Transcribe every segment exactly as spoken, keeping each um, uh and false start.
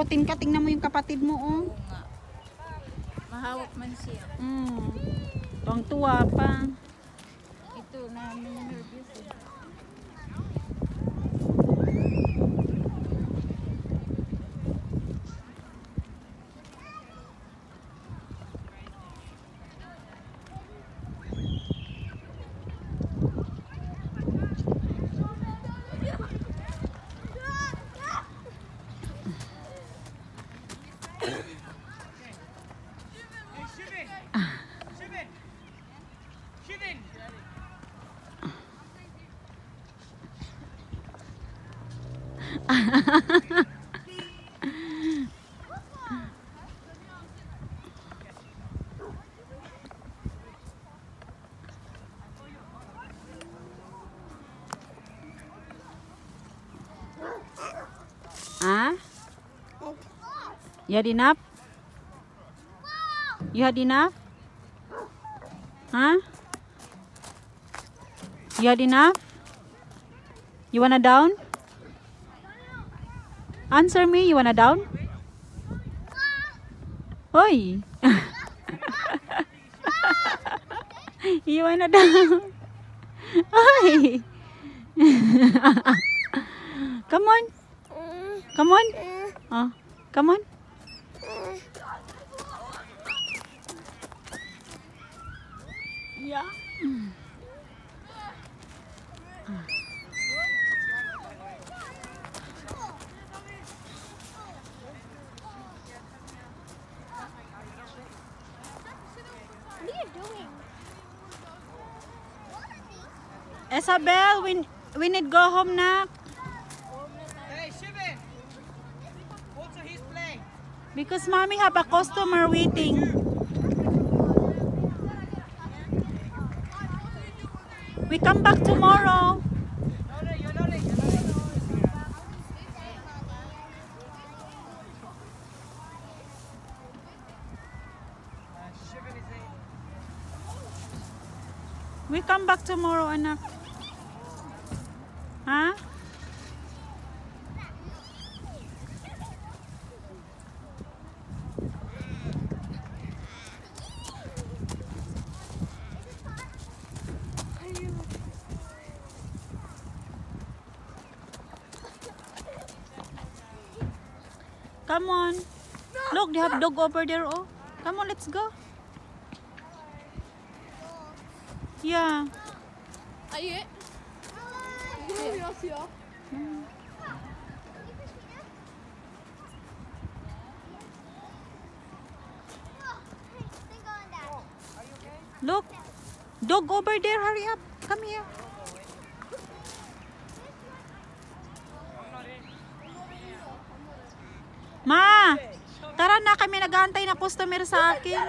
takutin ka. Tingnan mo yung kapatid mo, oh. Oo nga. Mahawak man siya. Mm. Tuwang-tuwa pa. Ito na nervous eh. Ah? You had enough? You had enough? Huh? You had enough? You wanna down? Answer me, you wanna down? Oi! You wanna down? Oi! Come on! Come on! Oh, come on! Yeah. What are you doing? Isabel, we, we need go home now. Hey, Shivan! Also he's playing. Because mommy have a customer waiting. We come back tomorrow. No, no, you're not late, you're not late. Uh, Shivan is late. We come back tomorrow, anak. Huh? Come on. Look, they have dog over there. Oh, come on, let's go. Yeah. Ayo. Look, dog over there. Hurry up. Come here. Ma, tara na, kami nag-aantay na customer sa akin.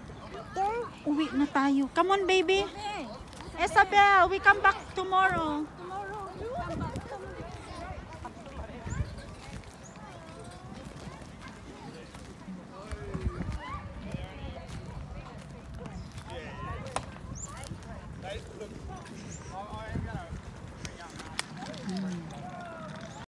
Uwi na tayo. Come on, baby. Isabel, we come back tomorrow.